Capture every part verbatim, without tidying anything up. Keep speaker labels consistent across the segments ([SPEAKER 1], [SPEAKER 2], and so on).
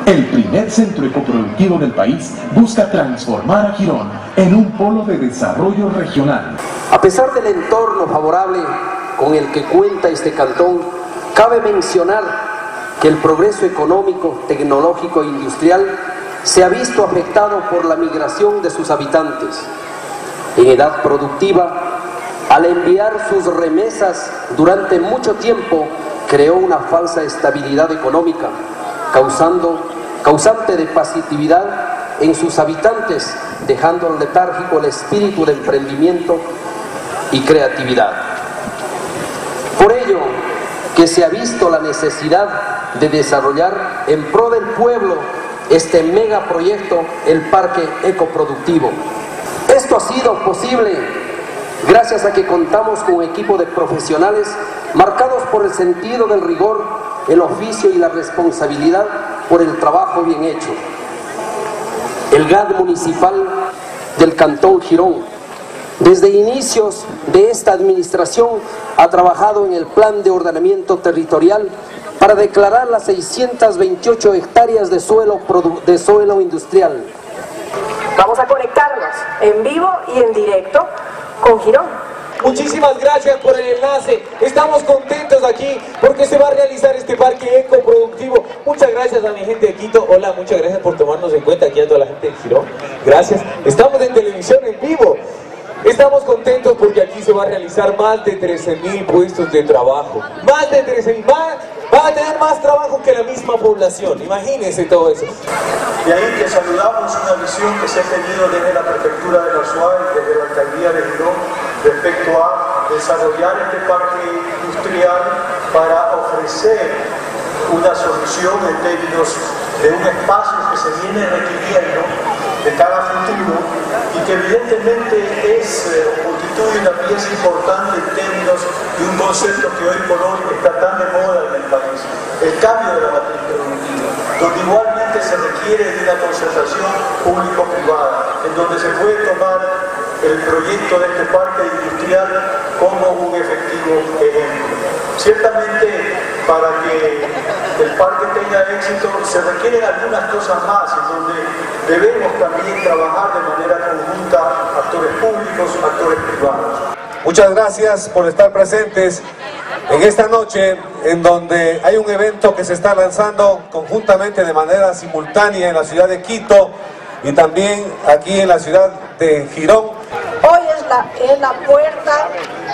[SPEAKER 1] El primer centro ecoproductivo del país busca transformar a Girón en un polo de desarrollo regional.
[SPEAKER 2] A pesar del entorno favorable con el que cuenta este cantón, cabe mencionar que el progreso económico, tecnológico e industrial se ha visto afectado por la migración de sus habitantes. En edad productiva, al enviar sus remesas durante mucho tiempo, creó una falsa estabilidad económica, causando, causante de pasividad en sus habitantes, dejando letárgico el espíritu de emprendimiento y creatividad. Por ello, que se ha visto la necesidad de desarrollar en pro del pueblo este megaproyecto, el Parque Ecoproductivo. Esto ha sido posible gracias a que contamos con un equipo de profesionales marcados por el sentido del rigor, el oficio y la responsabilidad por el trabajo bien hecho. El G A D municipal del Cantón Girón, desde inicios de esta administración, ha trabajado en el plan de ordenamiento territorial para declarar las seiscientas veintiocho hectáreas de suelo, de suelo industrial.
[SPEAKER 3] Vamos a conectarnos en vivo y en directo con Girón.
[SPEAKER 4] Muchísimas gracias por el enlace. Estamos contentos aquí porque se va a realizar este parque ecoproductivo. Muchas gracias a mi gente de Quito. Hola, muchas gracias por tomarnos en cuenta aquí a toda la gente de Girón. Gracias. Estamos en televisión en vivo. Estamos contentos porque aquí se va a realizar más de trece mil puestos de trabajo. Más de trece mil. Van, van a tener más trabajo que la misma población. Imagínense todo eso.
[SPEAKER 5] De ahí que saludamos una visión que se ha tenido desde la Prefectura de la Azuay, desde la Alcaldía de Girón, respecto a desarrollar este parque industrial para ofrecer una solución en términos de un espacio que se viene requiriendo de cada futuro y que evidentemente es, eh, constituye una pieza importante en términos de un concepto que hoy por hoy está tan de moda en el país, el cambio de la matriz productiva, donde igualmente se requiere de una concertación público-privada, en donde se puede tomar el proyecto de este parque industrial como un efectivo ejemplo. Ciertamente, para que el parque tenga éxito, se requieren algunas cosas más, en donde debemos también trabajar de manera conjunta actores públicos, actores privados.
[SPEAKER 6] Muchas gracias por estar presentes en esta noche, en donde hay un evento que se está lanzando conjuntamente de manera simultánea en la ciudad de Quito y también aquí en la ciudad de Girón.
[SPEAKER 3] Hoy es la, es la puerta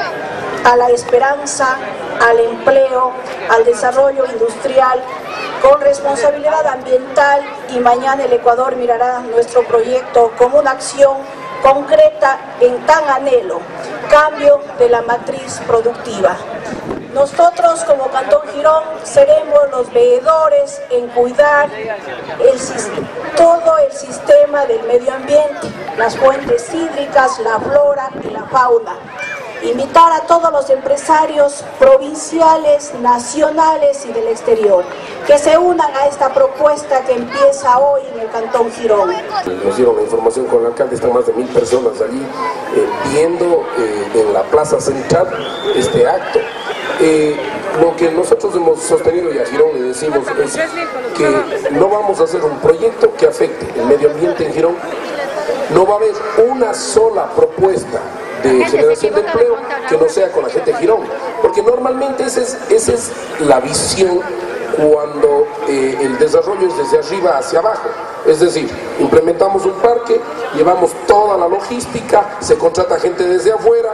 [SPEAKER 3] a la esperanza, al empleo, al desarrollo industrial con responsabilidad ambiental, y mañana el Ecuador mirará nuestro proyecto como una acción concreta en tan anhelo, cambio de la matriz productiva. Nosotros como Cantón Girón seremos los veedores en cuidar el, todo el sistema del medio ambiente, las fuentes hídricas, la flora y la fauna. Invitar a todos los empresarios provinciales, nacionales y del exterior que se unan a esta propuesta que empieza hoy en el Cantón Girón.
[SPEAKER 2] Nos dieron la información con el alcalde, están más de mil personas allí eh, viendo eh, en la plaza central este acto. Eh, lo que nosotros hemos sostenido y a Girón le decimos es que no vamos a hacer un proyecto que afecte el medio ambiente en Girón. No va a haber una sola propuesta de generación de empleo que no sea con la gente de Girón, porque normalmente esa es, esa es la visión cuando eh, el desarrollo es desde arriba hacia abajo, es decir, implementamos un parque, llevamos toda la logística, se contrata gente desde afuera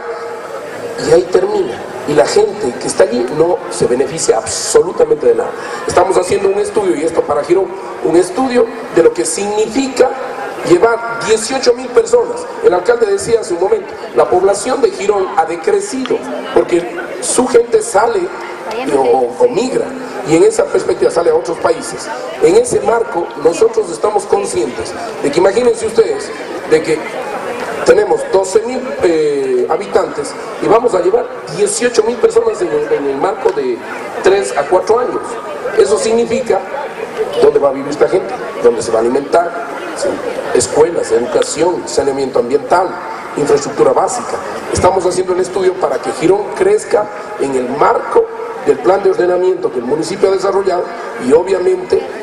[SPEAKER 2] y ahí termina, y la gente que está allí no se beneficia absolutamente de nada. Estamos haciendo un estudio, y esto para Girón, un estudio de lo que significa llevar dieciocho mil personas. El alcalde decía hace un momento, la población de Girón ha decrecido porque su gente sale o, o migra, y en esa perspectiva sale a otros países. En ese marco nosotros estamos conscientes de que, imagínense ustedes, de que tenemos doce mil eh, habitantes y vamos a llevar dieciocho mil personas en el, en el marco de tres a cuatro años. Eso significa dónde va a vivir esta gente, dónde se va a alimentar, ¿sí? Escuelas, educación, saneamiento ambiental, infraestructura básica. Estamos haciendo el estudio para que Girón crezca en el marco del plan de ordenamiento que el municipio ha desarrollado, y obviamente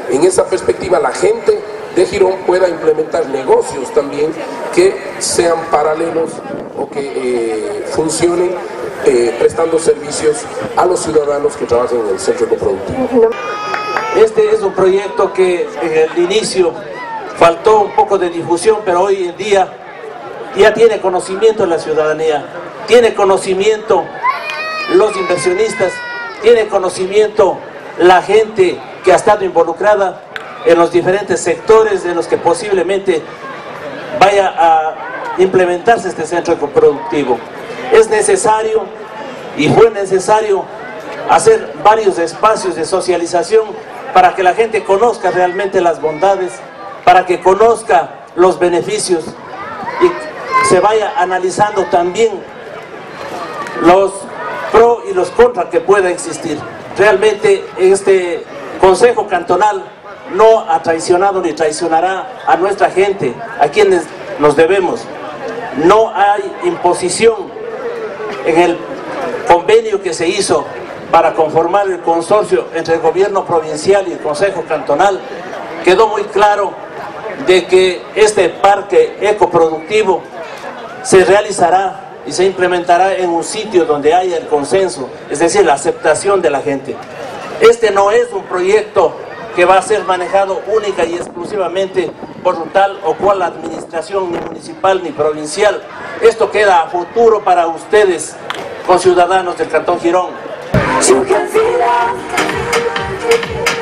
[SPEAKER 2] en esa perspectiva la gente de Girón pueda implementar negocios también que sean paralelos o que eh, funcionen eh, prestando servicios a los ciudadanos que trabajan en el centro ecoproductivo.
[SPEAKER 7] Este es un proyecto que en el inicio faltó un poco de difusión, pero hoy en día ya tiene conocimiento la ciudadanía, tiene conocimiento los inversionistas, tiene conocimiento la gente que ha estado involucrada en los diferentes sectores en los que posiblemente vaya a implementarse este centro ecoproductivo. Es necesario y fue necesario hacer varios espacios de socialización para que la gente conozca realmente las bondades, para que conozca los beneficios y se vaya analizando también los pro y los contra que pueda existir. Realmente este Consejo Cantonal no ha traicionado ni traicionará a nuestra gente, a quienes nos debemos. No hay imposición en el convenio que se hizo para conformar el consorcio entre el gobierno provincial y el Consejo Cantonal. Quedó muy claro de que este parque ecoproductivo se realizará y se implementará en un sitio donde haya el consenso, es decir, la aceptación de la gente. Este no es un proyecto que va a ser manejado única y exclusivamente por un tal o cual administración, ni municipal ni provincial. Esto queda a futuro para ustedes, conciudadanos del Cantón Girón.
[SPEAKER 8] You can feel it.